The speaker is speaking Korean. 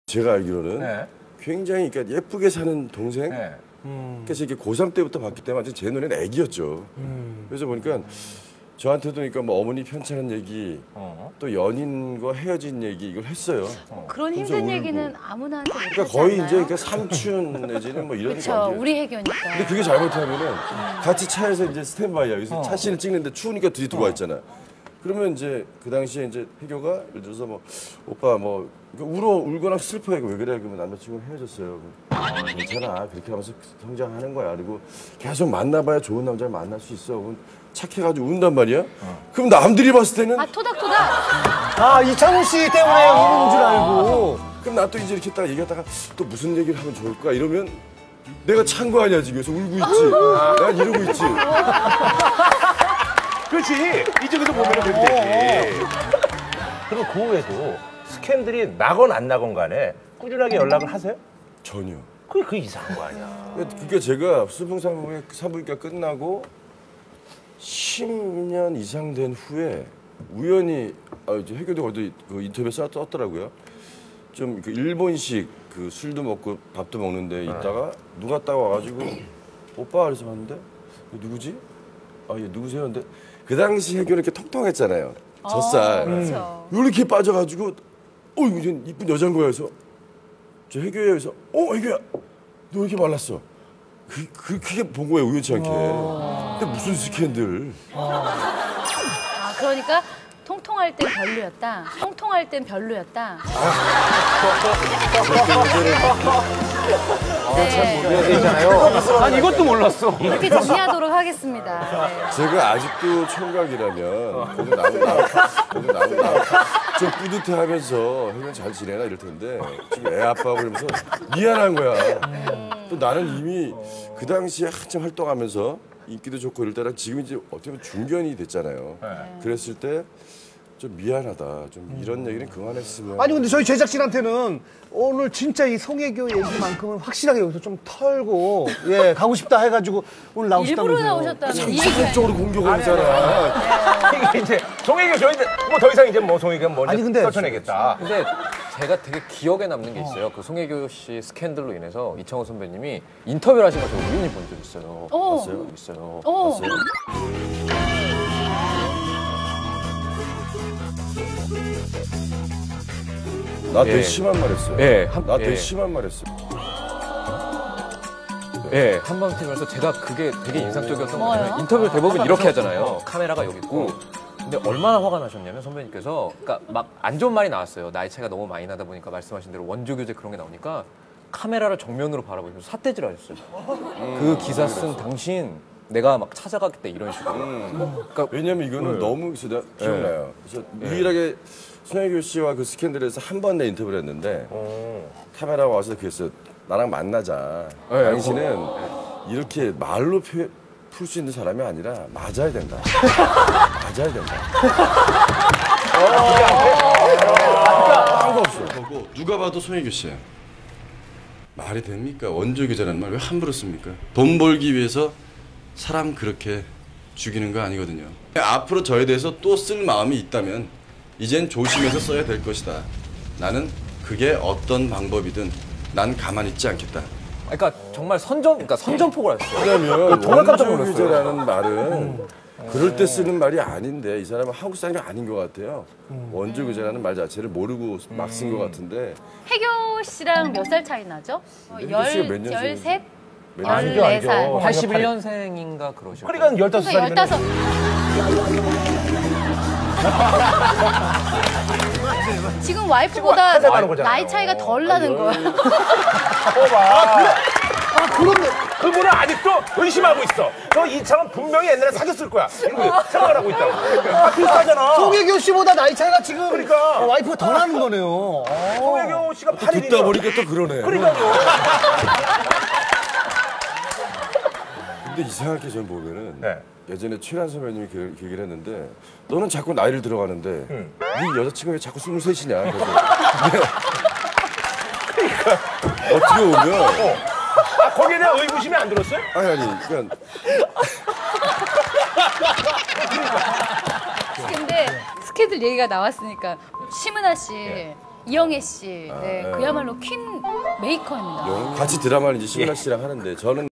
제가 알기로는 네. 굉장히 그러니까 예쁘게 사는 동생. 네. 그래서 이게 고3 때부터 봤기 때문에 완전 제 눈에는 애기였죠. 그래서 보니까 저한테도 그러니까 뭐 어머니 편찮은 얘기, 또 연인과 헤어진 얘기 이걸 했어요. 그런 힘든 얘기는 아무나한테 못 그러니까 하지 거의 않나요? 이제 그러니까 삼촌 내지는 뭐 이런 그렇죠. 관계. 우리 해교니까. 근데 그게 잘못하면은 같이 차에서 이제 스탠바이야. 그래서 차신을 찍는데 추우니까 뒤에 두고 있잖아. 그러면 이제 그 당시에 이제 해교가 예를 들어서 뭐 오빠 뭐 울거나 슬퍼해. 왜 그래? 그러면 남자친구랑 헤어졌어요. 괜찮아. 그렇게 하면서 성장하는 거야. 그리고 계속 만나봐야 좋은 남자를 만날 수 있어. 그럼 착해가지고 운단 말이야. 그럼 남들이 봤을 때는 아 토닥토닥. 아 이창훈 씨 때문에 우는 줄 알고. 그럼 나 또 이제 이렇게 딱 얘기하다가 또 무슨 얘기를 하면 좋을까 이러면 내가 찬 거 아니야 지금. 그래서 울고 있지. 난 이러고 있지. 그렇지. 이쪽에서 보면 그렇게 되지. 그럼 그 후에도 스캔들이 나건 안 나건 간에 꾸준하게 연락을 하세요? 전혀. 그게 이상한 거 아니야. 그러니까 제가 산부인과 끝나고 10년 이상 된 후에 우연히 이제 해교도 거기 그 인터뷰에 썼더라고요. 좀 그 일본식 그 술도 먹고 밥도 먹는데 있다가 누가 딱 와가지고 오빠 그래서 봤는데 누구지? 얘 누구세요? 근데 그 당시 해교는 이렇게 통통했잖아요. 젖살. 그렇죠. 이렇게 빠져가지고 이제 이쁜 여자인 거야. 그래서 저 해교예요. 그래서 해교야 너 왜 이렇게 말랐어? 그게 본 거예요, 우연치 않게. 근데 무슨 스캔들. 아 그러니까 통통할 땐 별로였다. 통통할 땐 별로였다. 네. 있잖아요. 난 이것도 몰랐어. 이렇게 정리하도록 하겠습니다. 네. 제가 아직도 총각이라면 그래도 나는 좀 뿌듯해하면서 해면 잘 지내나 이럴 텐데 지금 애 아빠고 그러면서 미안한 거야. 또 나는 이미 그 당시에 한참 활동하면서 인기도 좋고 이럴 때랑 지금 이제 어떻게 보면 중견이 됐잖아요. 그랬을 때 좀 미안하다. 좀 이런 얘기는 그만했으면. 아니 근데 저희 제작진한테는 오늘 진짜 이 송혜교 얘기만큼은 확실하게 여기서 좀 털고 가고 싶다 해가지고 오늘 나오셨다면서요. 일부러 나오셨다는 이 적극적으로 공격하잖아. 이게 이제 송혜교 저희한테 뭐 더 이상 이제 뭐 송혜교가 먼저 아니, 근데 떨쳐내겠다. 근데 제가 되게 기억에 남는 게 있어요. 그 송혜교 씨 스캔들로 인해서 이창호 선배님이 인터뷰를 하신 거 제가 우연히 본 적 있어요. 봤어요? 있어요. 봤어요? 나 되게 심한 말 했어요. 나 되게 심한 말 했어요. 한밤팀에서 제가 그게 되게 인상적이었던 거예요. 인터뷰 대부분 이렇게 하잖아요. 카메라가 여기 있고. 근데 얼마나 화가 나셨냐면 선배님께서 그러니까 막 안 좋은 말이 나왔어요. 나이 차이가 너무 많이 나다 보니까 말씀하신 대로 원조 교제 그런 게 나오니까 카메라를 정면으로 바라보면서 삿대질 하셨어요. 그 기사 쓴 당신 내가 막 찾아갔겠다 이런 식으로. 그러니까 왜냐면 이거는 너무 내가 기억나요. 그래서 유일하게 송혜교 씨와 그 스캔들에서 한 번 내 인터뷰를 했는데 카메라가 와서 그랬어요. 나랑 만나자. 당신은 이렇게 말로 풀 수 있는 사람이 아니라 맞아야 된다. 맞아야 된다. 딴 거 없어. 누가 봐도 송혜교 씨야. 말이 됩니까? 원조교제라는 말 왜 함부로 씁니까? 돈 벌기 위해서 사람 그렇게 죽이는 거 아니거든요. 앞으로 저에 대해서 또 쓸 마음이 있다면 이젠 조심해서 써야 될 것이다. 나는 그게 어떤 방법이든 난 가만히 있지 않겠다. 그러니까 정말 선전폭을 하셨어요. 왜냐면 정말 깜짝 놀랐어요. 원조교제라는 말은 그럴 때 쓰는 말이 아닌데 이 사람은 한국 사람이 아닌 것 같아요. 원조교제라는 말 자체를 모르고 막 쓴 것 같은데. 해교 씨랑 몇 살 차이 나죠? 해교 씨가 몇 년생이에요? 13? 아니죠, 14살. 81년생인가 그러시고. 그러니까 15살이면 그러니까 15. 지금 와이프보다 하는 거잖아요. 나이 차이가 덜 나는 거야. 그런데 그분은 아직도 의심하고 있어. 저 이창은 분명히 옛날에 사귀었을 거야. 이렇게 생각을 하고 있다고. 비슷하잖아. 송혜교 씨보다 나이 차이가 지금 그러니까. 와이프가 더 나는 거네요. 송혜교 씨가 8일이면 듣다 보니까 또 그러네. 그러니까요. 근데 이상하게 전 보면은 예전에 최란 선배님이 그 얘기를 했는데 너는 자꾸 나이를 들어가는데 네 여자친구가 왜 자꾸 23이냐. 그래서 그러니까 어떻게 보면 거기에 대한 의구심이 안 들었어요? 아니 그러니까 근데 스케줄 얘기가 나왔으니까 심은하 씨 이영애 씨, 네, 그야말로 퀸 메이커입니다. 같이 드라마를 이제 신라 씨랑 하는데 저는